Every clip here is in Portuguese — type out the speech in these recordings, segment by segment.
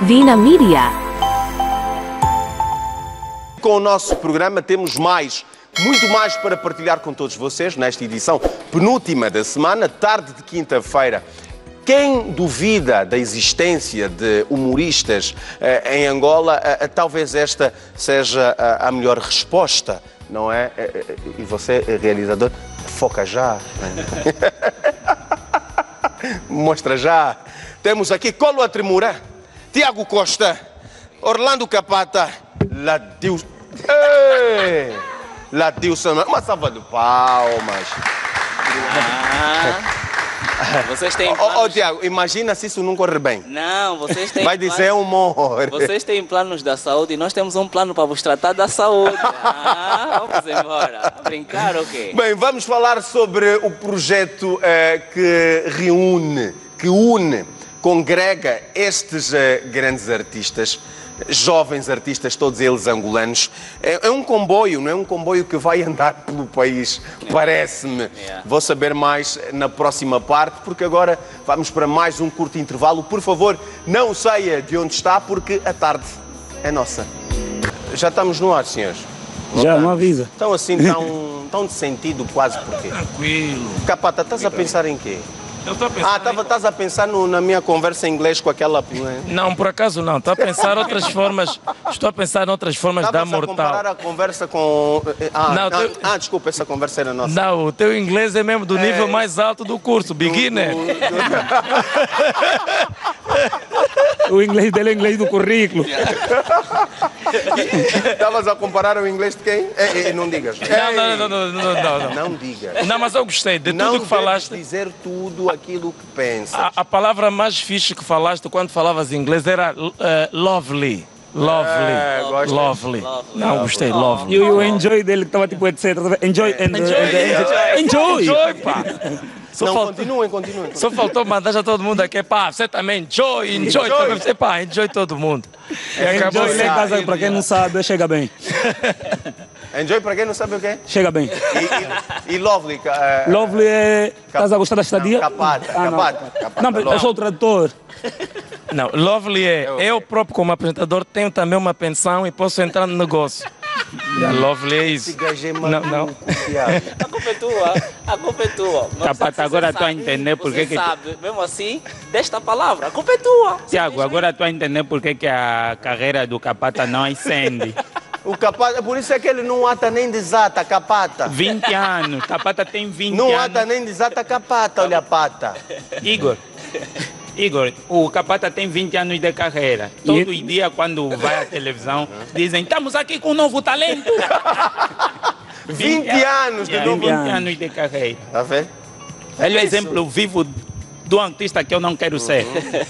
Vina Media. Com o nosso programa temos muito mais para partilhar com todos vocês nesta edição penúltima da semana, tarde de quinta-feira. Quem duvida da existência de humoristas em Angola, talvez esta seja a melhor resposta, não é? E você, realizador, foca já. Mostra já. Temos aqui Colo a Tremura, Tiago Costa, Orlando Capata, Ladilson. Ladilson, uma salva de palmas. Vocês têm planos... Ô, Tiago, imagina se isso não correr bem. Não, vocês têm Vai dizer humor. Vocês têm planos da saúde e nós temos um plano para vos tratar da saúde. Vamos embora. Brincar ou quê? Bem, vamos falar sobre o projeto que une, congrega estes grandes artistas, jovens artistas, todos eles angolanos. É um comboio, não é um comboio que vai andar pelo país, parece-me. Vou saber mais na próxima parte, porque agora vamos para mais um curto intervalo. Por favor, não saia de onde está, porque a tarde é nossa. Já estamos no ar, senhores? Já, não avisa. Estão assim, tão de sentido quase porquê? Tranquilo. Capata, estás a pensar em quê? Eu estou a pensar. Estás a pensar na minha conversa em inglês com aquela. Não, por acaso não. Estou a pensar outras formas. Estou a pensar em outras formas da mortal. A comparar a conversa com. Desculpa, essa conversa era nossa. Não, o teu inglês é mesmo do nível mais alto do curso, beginner. O inglês dele é inglês do currículo. Estavas a comparar o inglês de quem? Não digas. Não. Não digas. Não, mas eu gostei de tudo que falaste. Não dizer tudo aquilo que pensas. A palavra mais fixe que falaste quando falavas inglês era lovely. Lovely. Não, gostei, lovely. E o enjoy dele que estava tipo etc. Enjoy, pá. Continuem. Só faltou mandar já todo mundo aqui, pá, você também, enjoy. Também, pá, enjoy todo mundo. Enjoy lá em casa, para quem não sabe, chega bem. Enjoy para quem não sabe o quê? Chega bem. E lovely? Lovely é... Estás a gostar da estadia? Capata. Não, eu sou o tradutor. Não, lovely é... Eu próprio como apresentador tenho também uma pensão e posso entrar no negócio. Lovely é isso. Não. A culpa é tua. Capata, agora estou a entender porque você sabe, mesmo assim, desta palavra. A culpa é tua. Tiago, agora estou a entender porque que a carreira do Capata não ascende. O Capata, por isso é que ele não ata nem desata, Capata. 20 anos, Capata tem 20 não anos. Não ata nem desata, Capata, olha a pata. Igor, o Capata tem 20 anos de carreira. Todo dia, quando vai à televisão, dizem, estamos aqui com um novo talento. 20 anos de novo. 20 anos de carreira. Tá vendo? Ele é o exemplo vivo do artista que eu não quero ser.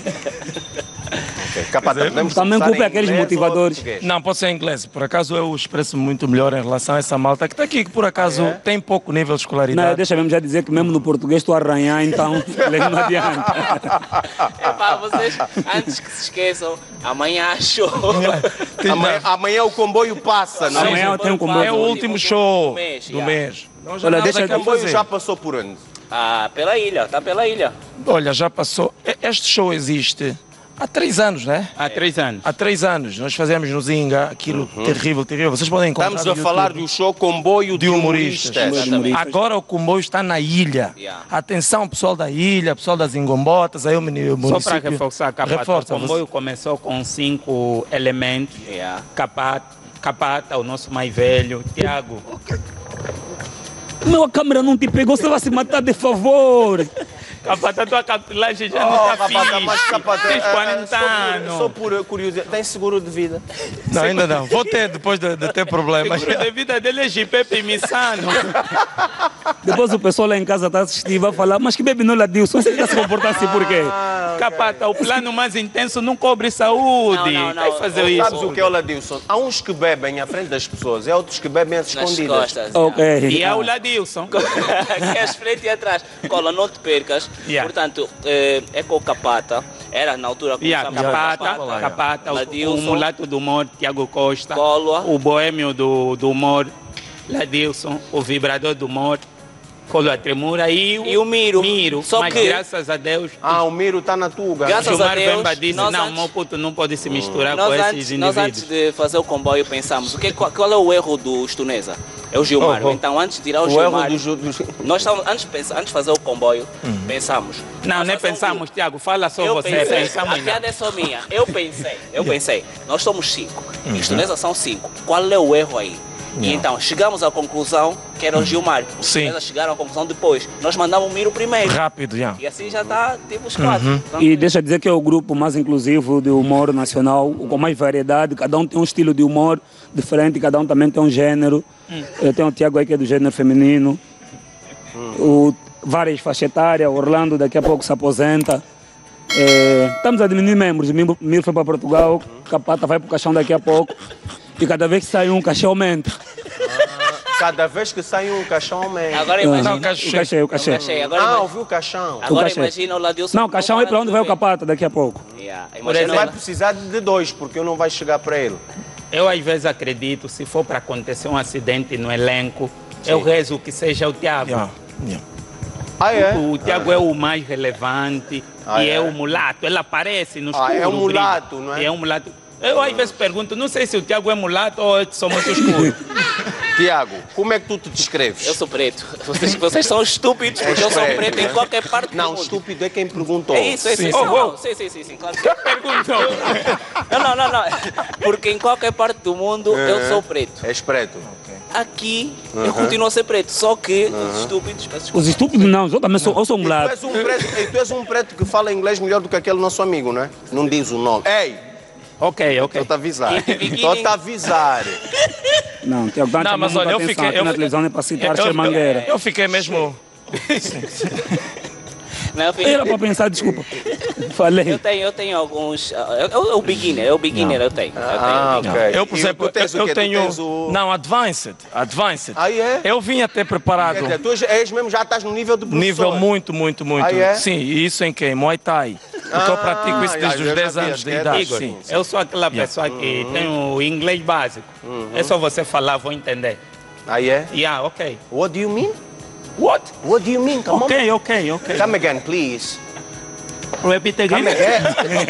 Capata, também culpa aqueles motivadores. Não, pode ser em inglês. Por acaso eu expresso muito melhor em relação a essa malta que está aqui, que por acaso tem pouco nível de escolaridade. Não, deixa mesmo já dizer que mesmo no português estou a arranhar, então não adianta. Epá, vocês, antes que se esqueçam, amanhã há show. Amanhã o comboio passa, não é? Amanhã tem um comboio. É o último show do mês. Olha, o comboio já passou por onde? Pela ilha, está pela ilha. Olha, já passou. Este show existe há 3 anos, né? Há 3 anos. Há 3 anos. Nós fazemos no Zinga aquilo terrível. Vocês podem encontrar. Estamos a falar do show Comboio de Humoristas. Agora o comboio está na ilha. Atenção, pessoal da ilha, pessoal das Ingombotas, aí o município. Só para reforçar, Capata, o comboio começou com 5 elementos. Capata, o nosso mais velho, Tiago. Meu, a câmera não te pegou, você vai se matar de favor. Capata, tua capilagem já não está fixe. Tens 40 anos. Só por curiosidade, tem seguro de vida? Não, ainda não. Vou ter depois de ter problemas. O seguro de vida dele é Gipepe Missano. Depois o pessoal lá em casa está assistindo e vai falar, mas que bebe não Ladilson, você está se comportando assim por quê? Capata, o plano mais intenso não cobre saúde. Não. Vai fazer isso. Sabes o que é o Ladilson? Há uns que bebem à frente das pessoas, há outros que bebem às escondidas. Costas. Ok. E é o Ladilson. Que és frente e atrás. Cola, não te percas. Portanto, é com o Capata. Era na altura com o Capata, o mulato do humor, Tiago Costa. Colo. O boêmio do humor, Ladilson. O vibrador do humor, Folha a Tremura e o Miro. Só mas que... graças a Deus... o Miro está na Tuga. Graças a Deus, Bemba disse, não, meu puto não pode se misturar com esses indivíduos. Nós antes de fazer o comboio pensamos, qual é o erro dos Tunesa? É o Gilmário. Então antes de tirar o Gilmário, nós estamos, antes de fazer o comboio, pensamos. Não pensamos, Tiago, fala só você. A piada é só minha. Eu pensei, nós somos 5, e os Tunesa são 5. Qual é o erro aí? E então chegamos à conclusão que era o Gilmário. Os Tunesa chegaram à conclusão depois. Nós mandamos o Miro primeiro. Rápido, já. E assim já está tipo os 4. E deixa eu dizer que é o grupo mais inclusivo de humor nacional, com mais variedade. Cada um tem um estilo de humor diferente, cada um também tem um gênero. Eu tenho o Tiago aí que é do gênero feminino. Várias faixas etárias. Orlando daqui a pouco se aposenta. Estamos a diminuir membros. O Miro foi para Portugal, Capata vai para o caixão daqui a pouco. E cada vez que sai um, o cachê aumenta. Cada vez que sai um, o caixão aumenta. Agora imagina. O cachê. Ouviu o caixão. Agora imagina o Ladilson. Não, o caixão é para onde vai o Capata daqui a pouco. Ele vai precisar de 2, porque eu não vai chegar para ele. Eu às vezes acredito, se for para acontecer um acidente no elenco, eu rezo que seja o Tiago. O Tiago é o mais relevante e é o mulato. Ele aparece no escuro. É o mulato, não é? É um mulato. Eu às vezes pergunto, não sei se o Tiago é mulato ou é que sou muito escuro. Tiago, como é que tu te descreves? Eu sou preto. Vocês são estúpidos porque eu sou preto em qualquer parte do mundo. Não, estúpido é quem perguntou. É isso. Sim, claro. Quem perguntou? Não. Porque em qualquer parte do mundo eu sou preto. És preto. Aqui eu continuo a ser preto, só que os estúpidos... Os estúpidos não, eu sou mulato. Tu és um preto que fala inglês melhor do que aquele nosso amigo, não é? Não diz o nome. Ei! Ok. Estou-te a avisar. Não, Tiago, não, mas olha, eu fiquei... na televisão é para citar Mangueira. Eu fiquei mesmo... Não, Era para pensar, desculpa. Falei. Eu tenho alguns... É o beginner, eu tenho. Ok. Eu, por exemplo, eu tenho... Não, advanced. É? Eu vim até preparado. Quer dizer, tu és mesmo, já estás no nível de professor. Nível muito. É? Sim, e isso em quem? Muay Thai. Porque eu pratico isso desde os 10 anos de idade. Igor, sim. Eu sou aquela pessoa que tem o inglês básico. É só você falar, vou entender. É? Yeah, ok. What do you mean? What? What do you mean? Come on. Okay. Come again, please. Repeat again. Come again.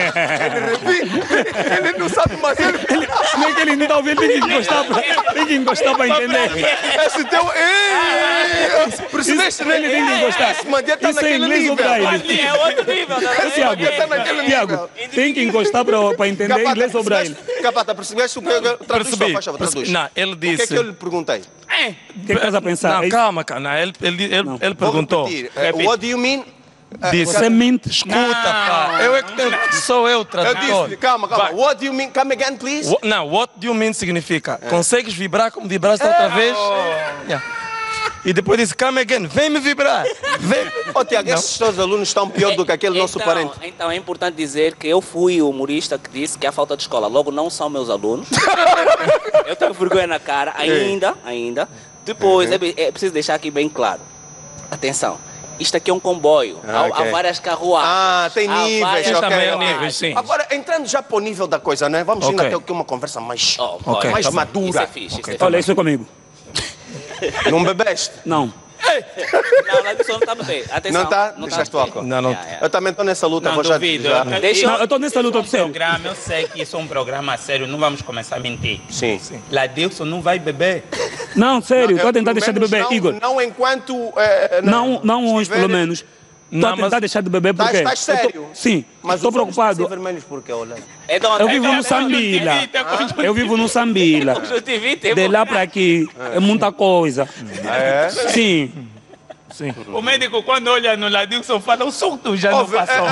Ele não sabe mais. Nem que ele não está ouvindo, tem que encostar para entender. Esse teu... Percebeste? Ele tem que encostar. Isso é inglês ou braille? É outro nível, né? Tiago, tem que encostar para entender inglês ou braille. Capata, percebeste o que eu traduz? Não, ele disse... O que é que eu lhe perguntei? O que estás a pensar? Não, calma. Ele perguntou. What do you mean? Disse. Você mente. Escuta, pá. Sou eu o tradutor. Eu disse, calma. What do you mean? Come again, please. Não, what do you mean significa consegues vibrar como vibraste outra vez? E depois disse, come again, vem me vibrar. Tiago, esses teus alunos estão pior do que aquele nosso parente. Então é importante dizer que eu fui o humorista que disse que há falta de escola. Logo, não são meus alunos. Eu tenho vergonha na cara, ainda. Depois, é preciso deixar aqui bem claro. Atenção. Isto aqui é um comboio. Há várias carruagens. Tem níveis. Níveis, sim. Agora, entrando já para o nível da coisa, né? Vamos ainda ter uma conversa mais madura. Isso é fixe. Olha, isso é comigo. Não bebeste? Não. Não, Ladilson não está a beber. Atenção. Não está? Deixaste o álcool? Não. Eu também estou nessa luta. Não, vou já duvido. Eu estou nessa luta sério. Eu sei que isso é um programa sério, não vamos começar a mentir. Sim. Ladilson não vai beber. Não, sério, estou a tentar deixar de beber, Igor. Não enquanto... Não hoje, pelo menos. Estou a tentar deixar de beber porque... Estás sério? Sim, estou preocupado. Vermelhos porque, olha... Eu vivo no Sambila. Eu vivo no Sambila. De lá para aqui é muita coisa. É? Sim. O médico, quando olha no Ladilson, fala, o surto já não passou.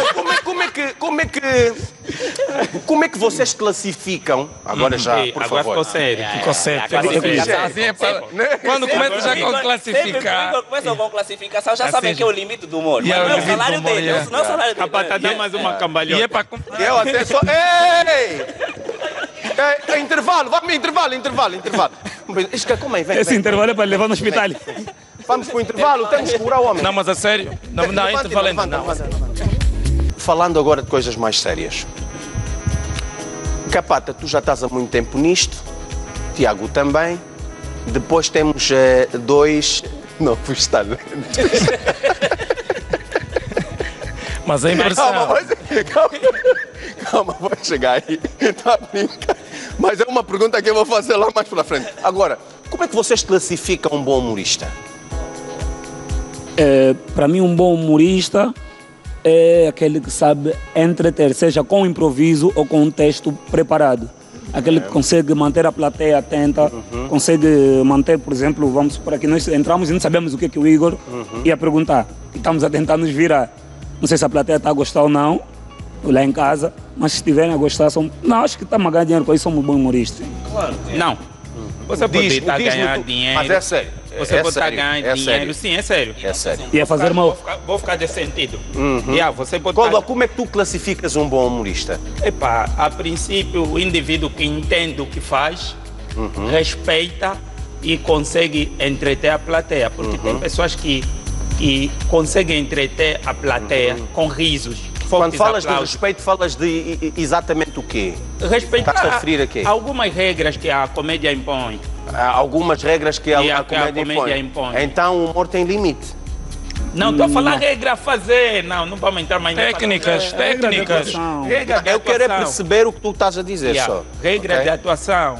Como é que vocês classificam? Agora já, por agora favor. Ficou sério. Quando começa já com classificar. Quando começam com classificação, já sabem que é o limite do humor. Não é o salário dele, não é o salário dele. Capata, dá mais uma cambalhota. E é para... Eu até só... Ei! Intervalo, vamos intervalo. Como é? Vem. Esse intervalo é para levar no hospital. Vamos para o intervalo, temos que curar o homem. Não, mas a sério? Não, intervalo ainda não. Falando agora de coisas mais sérias. Capata, tu já estás há muito tempo nisto. Tiago também. Depois temos dois Novos talentos. Mas a impressão... Calma, vou chegar aí. Tá brincando. Mas é uma pergunta que eu vou fazer lá mais pra frente. Agora, como é que vocês classificam um bom humorista? Para mim, um bom humorista é aquele que sabe entreter, seja com improviso ou com um texto preparado. Aquele que consegue manter a plateia atenta, consegue manter, por exemplo, vamos por aqui, nós entramos e não sabemos o que o Igor ia perguntar. E estamos a tentar nos virar. Não sei se a plateia está a gostar ou não, lá em casa, mas se estiverem a gostar, não, acho que estamos a ganhar dinheiro com isso, somos bons humoristas. Claro. Não. Você pode estar a ganhar dinheiro. Mas é sério. Você pode estar a ganhar dinheiro. Sim, é sério. É sério. E a fazer mal. Vou ficar desse sentido. Você pode Como é que tu classificas um bom humorista? Epá, a princípio, o indivíduo que entende o que faz, respeita e consegue entreter a plateia. Porque tem pessoas que conseguem entreter a plateia com risos. Quando falas de respeito, falas de exatamente o quê? Respeitar. Estás a referir a quê? Algumas regras que a comédia impõe. Algumas regras que a comédia impõe. Então o humor tem limite. Não, estou a falar regra a fazer. Não vamos entrar mais técnicas. Eu quero é perceber o que tu estás a dizer só. Regra de atuação.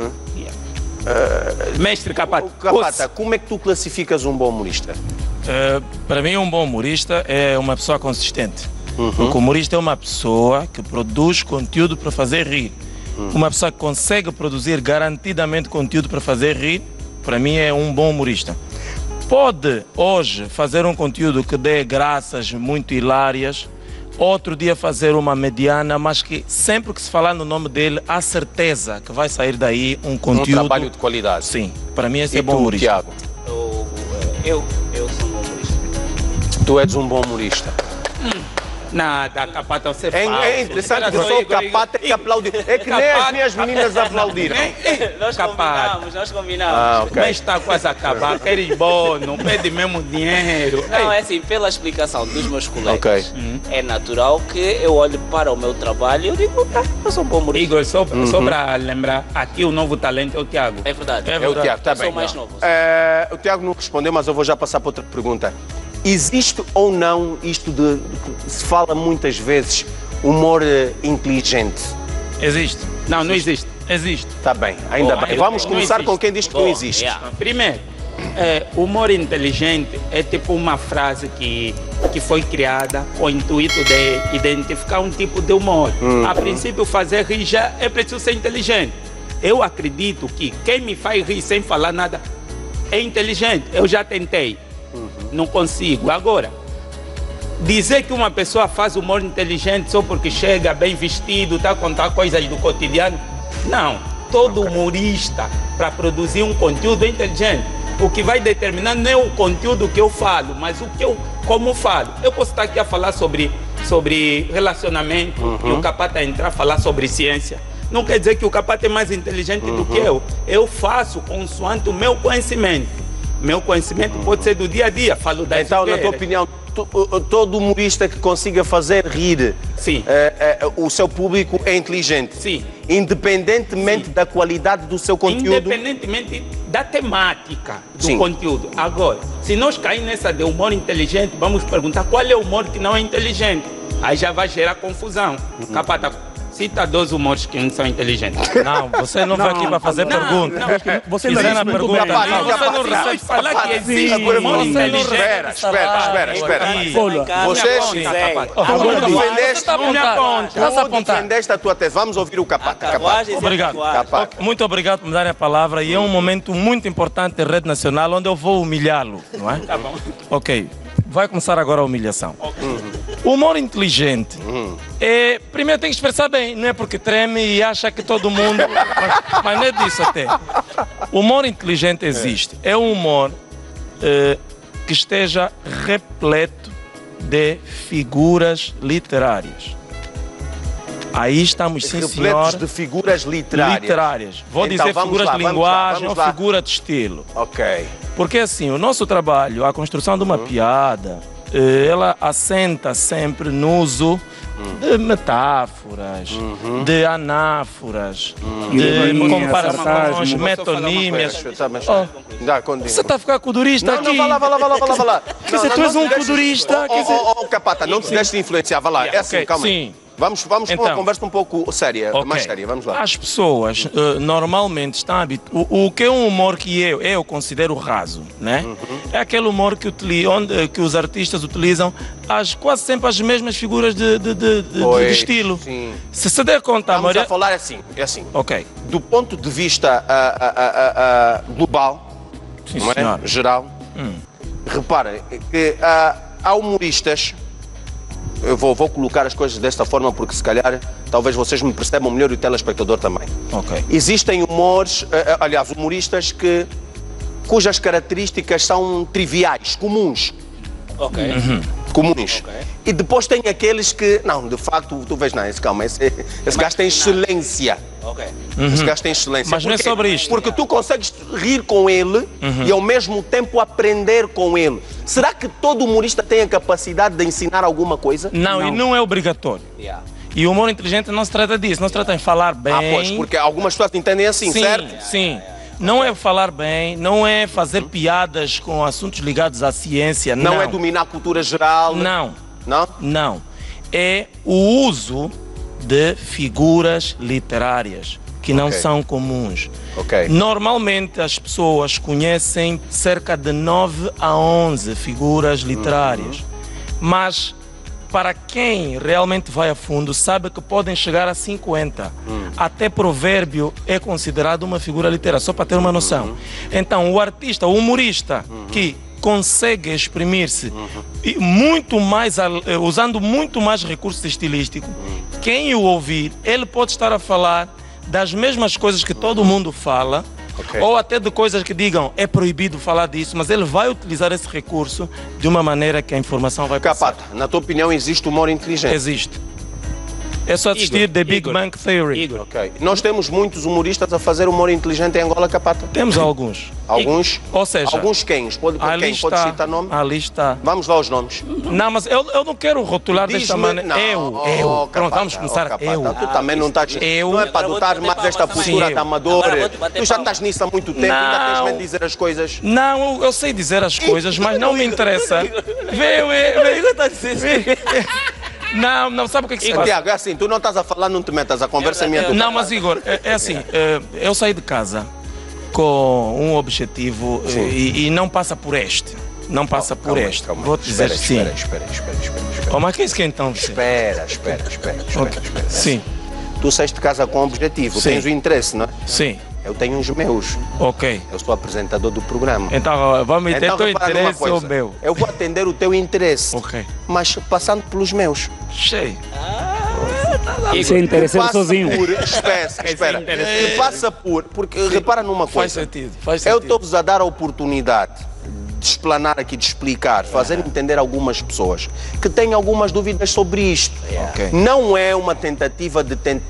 Mestre Capata. Capata, como é que tu classificas um bom humorista? Para mim, um bom humorista é uma pessoa consistente. Porque o humorista é uma pessoa que produz conteúdo para fazer rir. Uma pessoa que consegue produzir garantidamente conteúdo para fazer rir, para mim é um bom humorista. Pode hoje fazer um conteúdo que dê graças muito hilárias, outro dia fazer uma mediana, mas que sempre que se falar no nome dele, há certeza que vai sair daí um conteúdo... Um trabalho de qualidade. Sim, para mim esse é bom humorista. Tiago? Eu sou um bom humorista. Tu és um bom humorista. Nada, Capata, você fala. É interessante que só o Capata que aplaudiu. É que nem as minhas meninas aplaudiram. Nós combinamos. Mas está quase a acabar, queres bom, não pede mesmo dinheiro. Não, é assim, pela explicação dos meus colegas, é natural que eu olhe para o meu trabalho e eu digo, eu sou um bom humorista. Igor, só para lembrar, aqui o novo talento é o Tiago. É verdade. É o Tiago, está bem. Eu sou mais novo. O Tiago não respondeu, mas eu vou já passar para outra pergunta. Existe ou não isto de que se fala muitas vezes, humor inteligente? Existe. Não existe. Existe. Está bem, ainda bem. Vamos começar com quem diz que não existe. Primeiro, humor inteligente é tipo uma frase que foi criada com o intuito de identificar um tipo de humor. A princípio, fazer rir já é preciso ser inteligente. Eu acredito que quem me faz rir sem falar nada é inteligente. Eu já tentei. Não consigo. Agora, dizer que uma pessoa faz humor inteligente só porque chega bem vestido, está a contar coisas do cotidiano, não. Todo humorista, para produzir um conteúdo, é inteligente. O que vai determinar não é o conteúdo que eu falo, mas como falo. Eu posso estar aqui a falar sobre relacionamento e o Capata entrar a falar sobre ciência. Não quer dizer que o Capata é mais inteligente do que eu. Eu faço consoante o meu conhecimento. Meu conhecimento pode ser do dia a dia, falo das Então, na tua opinião, todo humorista que consiga fazer rir o seu público é inteligente? Sim. Independentemente da qualidade do seu conteúdo? Independentemente da temática do conteúdo. Agora, se nós caímos nessa de humor inteligente, vamos perguntar qual é o humor que não é inteligente. Aí já vai gerar confusão. Capata, cita 2 humores que não são inteligentes. Não, você não vai aqui para fazer pergunta. Você não na pergunta. Você não recebe falar que existe humor inteligente. Espera. Você defendeste a tua tese. Vamos ouvir o Capata. Obrigado. Muito obrigado por me darem a palavra e é um momento muito importante da Rede Nacional onde eu vou humilhá-lo, não é? Tá bom. Ok. Vai começar agora a humilhação. O humor inteligente primeiro tem que expressar bem, não é porque treme e acha que todo mundo... mas não é disso até. O humor inteligente existe. É um humor que esteja repleto de figuras literárias. Aí estamos, sim, senhor. Repletos de figuras literárias. Vou dizer figuras de linguagem ou figura de estilo. Ok. Porque assim, o nosso trabalho, a construção de uma piada, ela assenta sempre no uso de metáforas, de anáforas, de Ironia, comparações, sarcasmo. metonímias. Já, continua. Você está a ficar codurista Não, aqui. não, vai lá. Quer dizer, tu és um codurista. Quer dizer... Capata, não te deixes influenciar, vai lá. É assim, Ok, calma aí. sim. Vamos para uma Então. conversa um pouco séria, Ok. mais séria, vamos lá. As pessoas normalmente estão habituadas. O que é um humor que eu considero raso, né? É aquele humor que os artistas utilizam quase sempre as mesmas figuras de Pois, estilo. sim. Se se der conta, Estamos Maria. a falar assim, é assim. Ok. Do ponto de vista global, Sim, não é? senhor. Geral, reparem que há humoristas. Eu vou colocar as coisas desta forma porque se calhar talvez vocês me percebam melhor e o telespectador também. Ok. Existem humoristas cujas características são triviais, comuns. Ok. Comuns. Ok. E depois tem aqueles que, não, de facto, tu vês, não, calma, esse gajo tem excelência. Ok. Esse gajo tem excelência. Mas não é Porquê? sobre isto. Porque tu consegues rir com ele e ao mesmo tempo aprender com ele. Será que todo humorista tem a capacidade de ensinar alguma coisa? Não, e não é obrigatório. Yeah. E o humor inteligente não se trata disso, não se trata em falar bem. Ah, pois, porque algumas pessoas entendem assim, sim, certo? Sim. Não é falar bem, não é fazer piadas com assuntos ligados à ciência, não. Não é dominar a cultura geral. Não, Não? não. É o uso de figuras literárias que não Ok. são comuns. Ok. Normalmente as pessoas conhecem cerca de 9 a 11 figuras literárias, mas para quem realmente vai a fundo sabe que podem chegar a 50. Até provérbio é considerado uma figura literária, só para ter uma noção. Então o artista, o humorista que consegue exprimir-se e muito mais, usando muito mais recursos estilísticos, quem o ouvir, ele pode estar a falar das mesmas coisas que todo mundo fala, Ok. ou até de coisas que digam é proibido falar disso, mas ele vai utilizar esse recurso de uma maneira que a informação vai passar. Capata, na tua opinião existe humor inteligente? Existe. É só assistir The Big Igor, Bang Theory. Igor, Ok. Nós temos muitos humoristas a fazer humor inteligente em Angola, Capata? Temos alguns. Alguns? Ou seja, Alguns quem? Pode citar nome? Ali está. Vamos lá os nomes. Não, mas eu não quero rotular desta Diz-me- maneira. Não, eu. Capata, Pronto, vamos começar. Capata, Eu. Tu também não estás... Eu. Não é para Agora vou-te adotar bater mais esta palmas postura também. de amador. Agora vou-te bater Tu já palmas. estás nisso há muito tempo, ainda tens Não. medo de dizer as coisas. Não, eu sei dizer as coisas, mas não me interessa. Vê. Não, sabe o que é que se passa? Tiago, é assim, tu não estás a falar, não te metas, a conversa é minha. Não, mas Igor, é assim, eu saí de casa com um objetivo e não passa por este. Não passa por este. Vou te dizer sim. Espera. Oh, mas que é isso que é então? Você? Espera. Ok. Sim, Tu saíste de casa com um objetivo, Sim. tens o interesse, não é? sim, Eu tenho os meus. ok. Eu sou apresentador do programa. Então, vamos ter teu repara numa interesse ou coisa. meu? Eu vou atender o teu interesse, Ok. mas passando pelos meus. Cheio. Isso é interesseiro sozinho. Espera. Que passa por... Porque repara numa Faz coisa. sentido, faz Eu sentido. estou-vos a dar a oportunidade de explanar aqui, de explicar, fazer entender algumas pessoas que têm algumas dúvidas sobre isto. Ok. Não é uma tentativa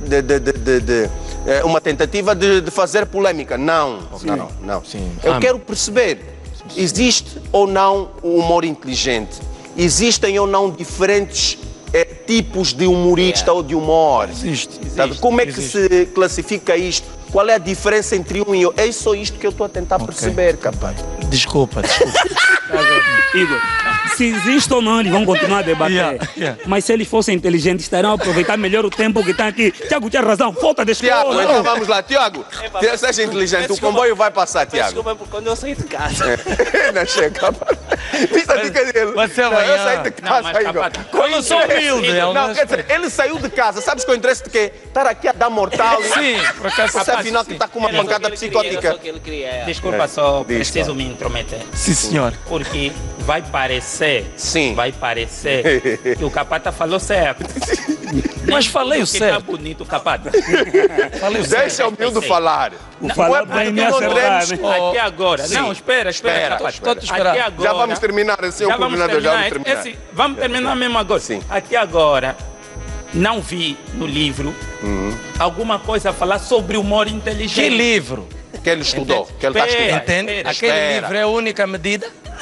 uma tentativa de fazer polêmica. Não. Sim. Eu quero perceber, existe ou não o humor inteligente? Existem ou não diferentes tipos de humorista ou de humor? Existe. Sabe? Como é que se classifica isto? Qual é a diferença entre um e outro? É só isto que eu estou a tentar perceber, capaz. Desculpa. Igor, se existe ou não, eles vão continuar a debater. Yeah. Mas se eles fossem inteligentes, estariam a aproveitar melhor o tempo que está aqui. Tiago, tinha razão, falta de Tiago, escola. então vamos lá. Tiago, seja inteligente, o comboio vai passar, Tiago. Desculpa, porque quando eu saí de casa. Não chega, capaz. Viste a dica dele? Você Não, amanhã- eu saí de casa, mas, Igor. capaz, Com eu sou interesse. humilde, Não, quer dizer, ele saiu de casa, sabes qual é o interesse de quê? Estar aqui a dar mortal. Sim, por acaso. Você afinal que está com uma Era só pancada o que ele queria, era psicótica. só o que ele queria. desculpa, só diz, preciso pá. me intrometer. Sim, senhor. Porque vai parecer, Sim. vai parecer que o Capata falou certo. Mas falei o Que certo. tá bonito, Capata. Falei o certo. Deixa o miúdo falar. Falar Não é bem me porque não acertar, temos- né? Até agora. Sim. Não, espera, Espera, Capata. espera. Tô te esperando. Até agora. Já vamos terminar, senhor Já vamos coordenador, já vamos terminar. terminar. Esse- vamos terminar mesmo agora. Sim. Até agora, não vi no livro alguma coisa a falar sobre humor inteligente. Que livro? Que ele estudou, que ele está Espera. estudando. Entende? espera, Aquele espera. livro é a única medida?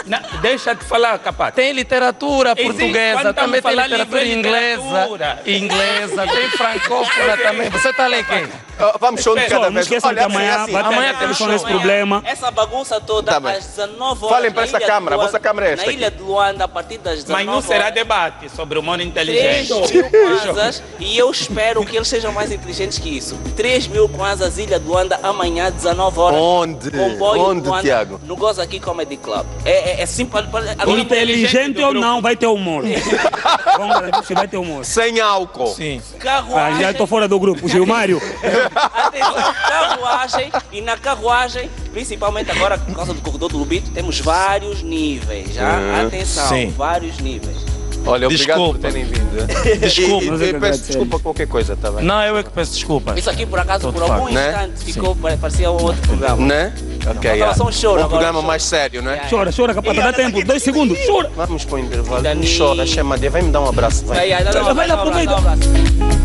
Deixa de falar, capaz. Tem literatura portuguesa, quando também tem estamos falando literatura inglesa, tem francófona também. Você está a ler quem? Vamos show de cada Não vez. esqueçam que amanhã vai ter amanhã atenção tem nesse show. problema. Essa bagunça toda, Tá bem. às 19 horas. Falem para na esta Ilha de câmara, a Luanda- vossa câmara é esta Na Ilha de Luanda, a partir das 19 Mas não será horas, debate sobre o humor 3 inteligente. mil kwanzas, e eu espero que eles sejam mais inteligentes que isso. 3 mil kwanzas, Ilha de Luanda, amanhã, 19 horas. Onde? Comboio Onde, de Luanda, Tiago? no Goza Aqui Comedy Club. É simples. Agora, Inteligente ou não, vai ter humor. Vamos garantir se vai ter humor. Sem álcool. Sim. carruagem. Já estou fora do grupo. Gilmário. Atenção, carruagem. E na carruagem, principalmente agora por causa do corredor do Lubito, temos vários níveis. Já? Atenção, Sim. vários níveis. Olha, obrigado por Desculpa. terem vindo. Desculpa. E Mas é que peço agradecer. desculpa qualquer coisa, está bem? Não, eu é que peço desculpa. Isso aqui, por acaso, Tô por de algum facto. Né? instante, ficou, parecia um outro programa. Né? Ok, Agora só um choro, um agora programa um choro. mais sério, né? Chora, chora, capaz, dá tempo. 2 segundos, chora. Vamos para o intervalo. Dani. Não chora, chama de. Vai me dar um abraço, vai. Vai, dá um Vai lá, abraço, aproveita. dá um abraço.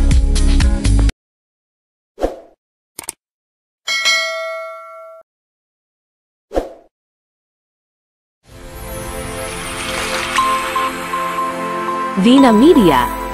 Vina Media.